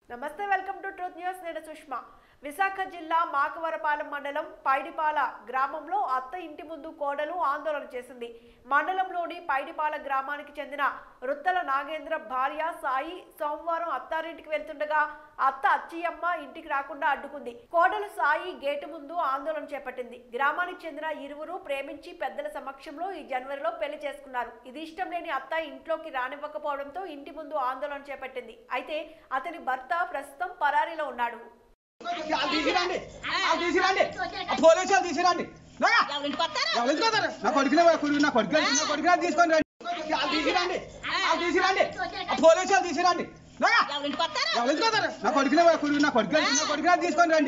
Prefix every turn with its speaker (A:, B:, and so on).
A: నమస్తే, welcome to truth news. నేను సుష్మా. విశాఖ జిల్లా మాకవరపాలెం మండలం పైడిపాల గ్రామంలో అత్త ఇంటి ముందు కోడలు ఆందోళన చేసింది. మండలంలోని పైడిపాల గ్రామానికి చెందిన రుత్తల నాగేంద్ర భార్య సాయి సోమవారం అత్తారింటికి వెళ్తుండగా అత్త అచ్చియమ్మ ఇంటికి రాకుండా అడ్డుకుంది. కోడలు సాయి గేటు ముందు ఆందోళన చేపట్టింది. గ్రామానికి చెందిన ఇరువురు ప్రేమించి పెద్దల సమక్షంలో ఈ జనవరిలో పెళ్లి చేసుకున్నారు. ఇది ఇష్టం లేని అత్త ఇంట్లోకి రానివ్వకపోవడంతో ఇంటి ముందు ఆందోళన చేపట్టింది. అయితే అతని భర్త ప్రస్తుతం పరారీలో ఉన్నాడు.
B: తీసుకొని